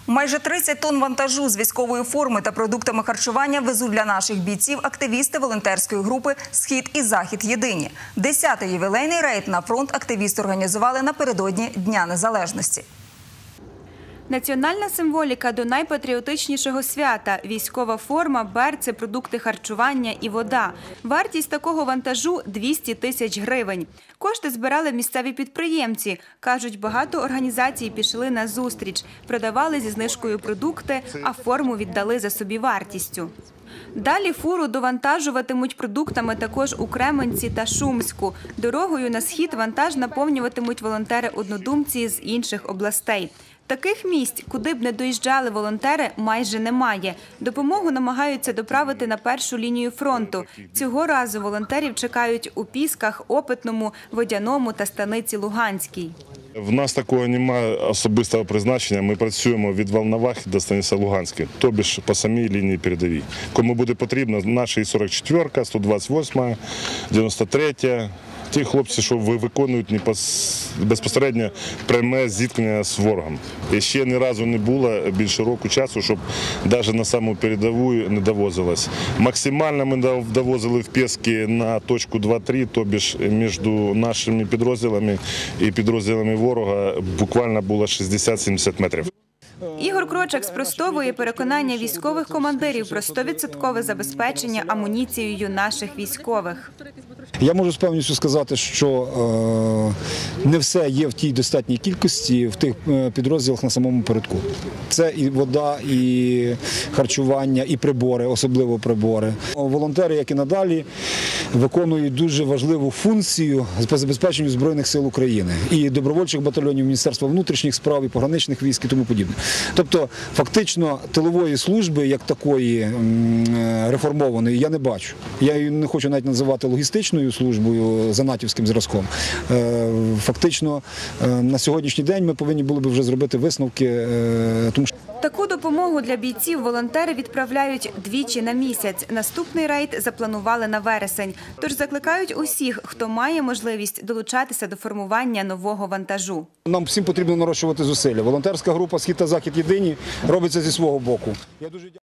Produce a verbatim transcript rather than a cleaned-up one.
Майже тридцять тонн вантажу з військової форми та продуктами харчування везуть для наших бійців активісти волонтерської групи «Схід і Захід єдині». Десятий ювілейний рейд на фронт активісти організували напередодні Дня Незалежності. Національна символіка до найпатріотичнішого свята – військова форма, берці, продукти харчування і вода. Вартість такого вантажу – двісті тисяч гривень. Кошти збирали місцеві підприємці. Кажуть, багато організацій пішли на зустріч, продавали зі знижкою продукти, а форму віддали за собівартістю. Далі фуру довантажуватимуть продуктами також у Кременці та Шумську. Дорогою на схід вантаж наповнюватимуть волонтери-однодумці з інших областей. Таких місць, куди б не доїжджали волонтери, майже немає. Допомогу намагаються доправити на першу лінію фронту. Цього разу волонтерів чекають у Пісках, Опитному, Водяному та Станиці Луганській. В нас такого немає особистого призначення. Ми працюємо від Волновахи до Станиці Луганської, тобі ж по самій лінії передовій. Кому буде потрібно, наша і сорок четвірка, сто двадцять восьма, дев'яносто третя. Ті хлопці, що виконують безпосередньо пряме зіткнення з ворогом. І ще ні разу не було більше року часу, щоб навіть на саму передову не довозилось. Максимально ми довозили в Піски на точку два-три, тобі ж між нашими підрозділами і підрозділами ворога буквально було шістдесят-сімдесят метрів. Ігор Крочак спростовує переконання військових командирів про сто відсотків забезпечення амуніцією наших військових. Я можу з певністю сказати, що е, не все є в тій достатній кількості в тих підрозділах на самому передку. Це і вода, і харчування, і прибори, особливо прибори. Волонтери, як і надалі, виконують дуже важливу функцію по забезпеченню Збройних сил України. І добровольчих батальйонів Міністерства внутрішніх справ, і пограничних військ і тому подібне. Тобто, фактично, тилової служби, як такої реформованої, я не бачу. Я її не хочу навіть називати логістичною службою за натівським зразком. Фактично, на сьогоднішній день ми повинні були б вже зробити висновки. Тому що... Таку допомогу для бійців волонтери відправляють двічі на місяць. Наступний рейд запланували на вересень. Тож закликають усіх, хто має можливість долучатися до формування нового вантажу. Нам всім потрібно нарощувати зусилля. Волонтерська група «Схід та Захід єдині» робиться зі свого боку.